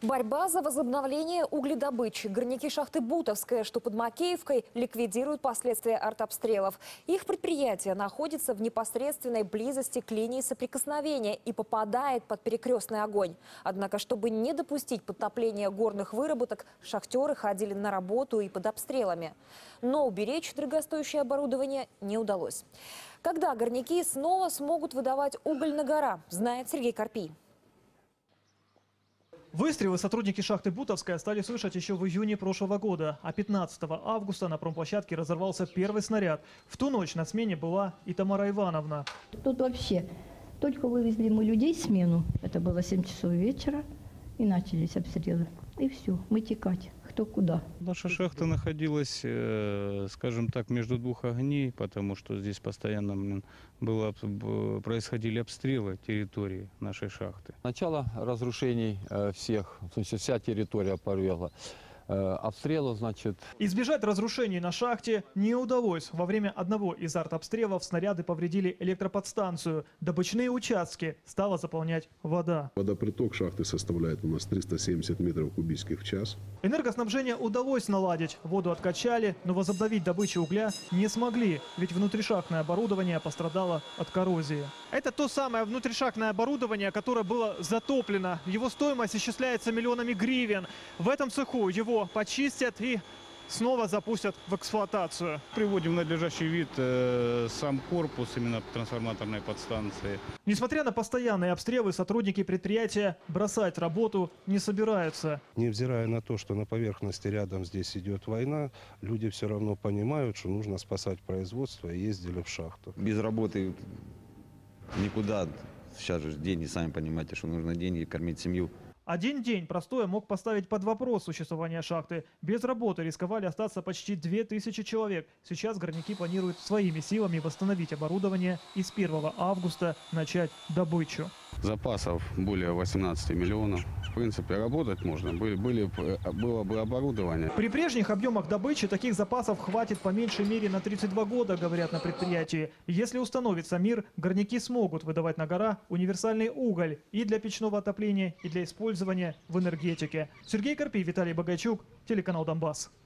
Борьба за возобновление угледобычи. Горняки шахты Бутовская, что под Макеевкой, ликвидируют последствия артобстрелов. Их предприятие находится в непосредственной близости к линии соприкосновения и попадает под перекрестный огонь. Однако, чтобы не допустить подтопления горных выработок, шахтеры ходили на работу и под обстрелами. Но уберечь дорогостоящее оборудование не удалось. Когда горняки снова смогут выдавать уголь на гора, знает Сергей Карпий. Выстрелы сотрудники шахты Бутовская стали слышать еще в июне прошлого года. А 15 августа на промплощадке разорвался первый снаряд. В ту ночь на смене была и Тамара Ивановна. Тут вообще только вывезли мы людей в смену. Это было 7 часов вечера. И начались обстрелы. И все, мы текать. Кто куда. Наша шахта находилась, скажем так, между двух огней, потому что здесь постоянно происходили обстрелы территории нашей шахты. Начало разрушений всех, в смысле, вся территория порвела. Обстрелов, значит. Избежать разрушений на шахте не удалось. Во время одного из артобстрелов снаряды повредили электроподстанцию. Добычные участки стала заполнять вода. Водоприток шахты составляет у нас 370 метров кубических в час. Энергоснабжение удалось наладить. Воду откачали, но возобновить добычу угля не смогли. Ведь внутришахтное оборудование пострадало от коррозии. Это то самое внутришахтное оборудование, которое было затоплено. Его стоимость исчисляется миллионами гривен. В этом цеху его почистят и снова запустят в эксплуатацию. Приводим в надлежащий вид сам корпус именно трансформаторной подстанции. Несмотря на постоянные обстрелы, сотрудники предприятия бросать работу не собираются. Невзирая на то, что на поверхности рядом здесь идет война, люди все равно понимают, что нужно спасать производство, и ездили в шахту. Без работы никуда. Сейчас же деньги, сами понимаете, что нужно деньги, кормить семью. Один день простое мог поставить под вопрос существование шахты. Без работы рисковали остаться почти 2000 человек. Сейчас горняки планируют своими силами восстановить оборудование и с 1 августа начать добычу. Запасов более 18 миллионов. В принципе, работать можно. Было бы оборудование. При прежних объемах добычи таких запасов хватит по меньшей мере на 32 года, говорят на предприятии. Если установится мир, горняки смогут выдавать на гора универсальный уголь и для печного отопления, и для использования в энергетике. Сергей Карпий, Виталий Богайчук, телеканал «Донбасс».